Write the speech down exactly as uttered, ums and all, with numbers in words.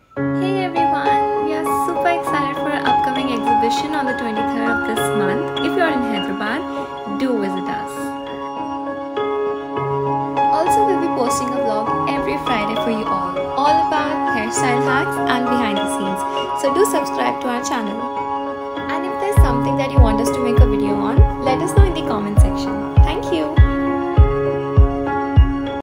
Hey everyone, we are super excited for our upcoming exhibition on the twenty-third of this month. If you are in Hyderabad, do visit us. Also, we'll be posting a vlog every Friday for you all, all about hairstyle hacks and behind the scenes. So do subscribe to our channel. And if there's something that you want us to make a video on, let us know in the comment section. Thank you.